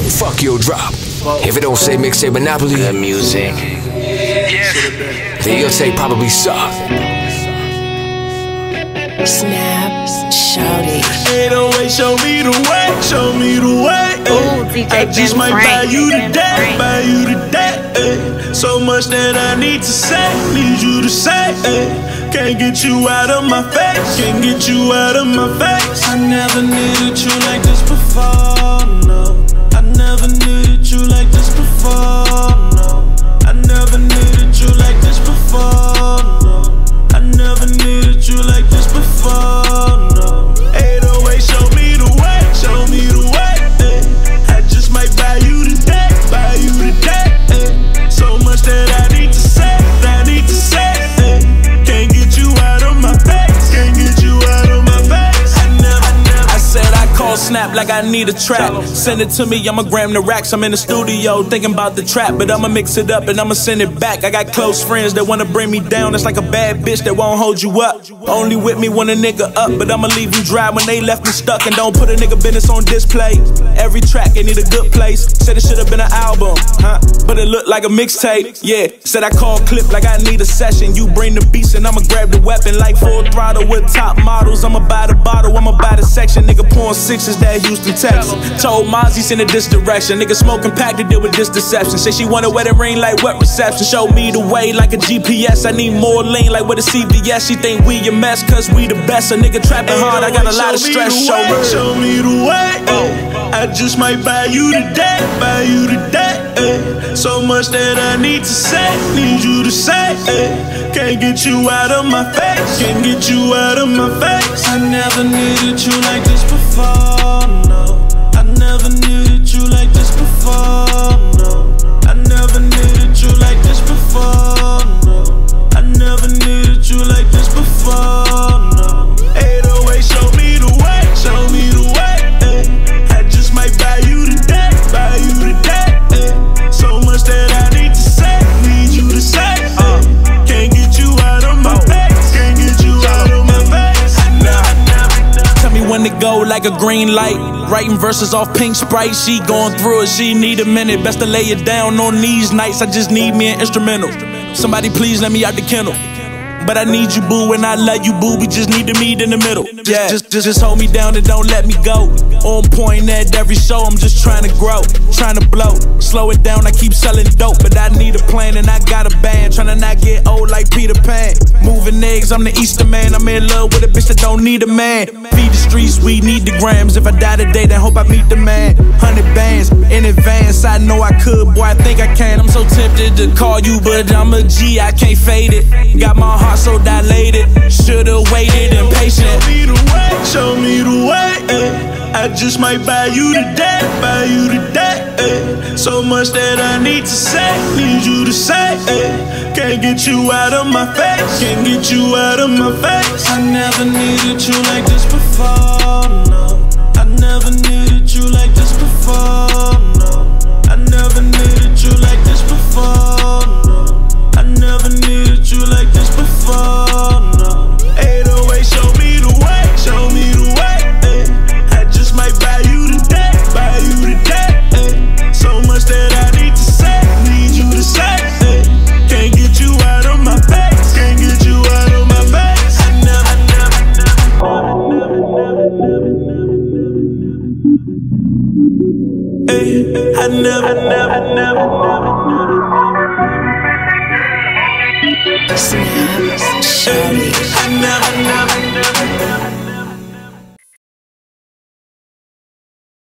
Fuck your drop. If it don't say mixtape Monopoly, the music. Then your tape probably suck. Snaps, shouty. 808, show me the way, show me the way. Ooh, DJ I just Ben might Frank. buy you today, buy you today. So much that I need to say, need you to say. Can't get you out of my face, can't get you out of my face. I never needed you like this before, no. I never needed you like this before, no. I never needed you like this before, no. I never needed you like this before, no. 808, show me the way, show me the way. I just might buy you today, buy you today. So much that I need to say, that I need to say. Can't get you out of my face, can't get you out of my face. I said I call Snap like I need a trap. Send it to me, I'ma gram the racks. I'm in the studio thinking about the trap, but I'ma mix it up and I'ma send it back. I got close friends that wanna bring me down. It's like a bad bitch that won't hold you up. Only with me when a nigga up, but I'ma leave you dry when they left me stuck. And don't put a nigga business on display. Every track, it need a good place. Said it should've been an album, huh? But it looked like a mixtape, yeah. Said I call clip like I need a session. You bring the beats and I'ma grab the weapon like full throttle with top models. I'ma buy the bottle, I'ma buy the section. Nigga pouring sixes that Houston, Texas. Told Mozzie send it this direction. Nigga smoking pack to deal with this deception. Say she want a wedding ring like what reception. Show me the way like a GPS. I need more lean like with a CVS. She think we a mess cause we the best. A nigga trapping hard, I got a lot of stress. Show me the way. I just might buy you today, buy you today. So much that I need to say, need you to say. Can't get you out of my face, can't get you out of my face. I never needed you like this before, no. I never needed you like this before, no. I never needed you like this before, no. I never needed you like this before, no. 808, show me the way, show me the way. I just might buy you today, buy you today. So much that I need to say, need you to say. Can't get you out of my face, can't get you out of my face. Tell me when to go like a green light. Writing verses off Pink Sprite. She going through it, she need a minute. Best to lay it down on these nights. I just need me an instrumental. Somebody please let me out the kennel. But I need you, boo, and I love you, boo. We just need to meet in the middle. Yeah, just hold me down and don't let me go. On point at every show, I'm just trying to grow, trying to blow. Slow it down, I keep selling dope, but I need a plan and I got a band. Trying to not get old like Peter Pan. Moving eggs, I'm the Easter man. I'm in love with a bitch that don't need a man. Feed the streets, we need the grams. If I die today, then hope I meet the man. 100 bands in advance, I know I could, boy, I think I can. I'm so tempted to call you, but I'm a G, I can't fade it. Got my heart so dilated, should've waited impatient. Show me the way, show me the way. I just might buy you today, buy you today. So much that I need to say, need you to say. Can't get you out of my face, can't get you out of my face. I never needed you like this before, no. I never needed you like this before, no. I never needed you like this before, no. I never needed you like this before, no. 808, show me the way, show me the way. I just might buy you today, buy you today. So much that I need to say, need you to say. Can't get you out of my face, can't get you out of my face. I never. Snaps, shouty. I never.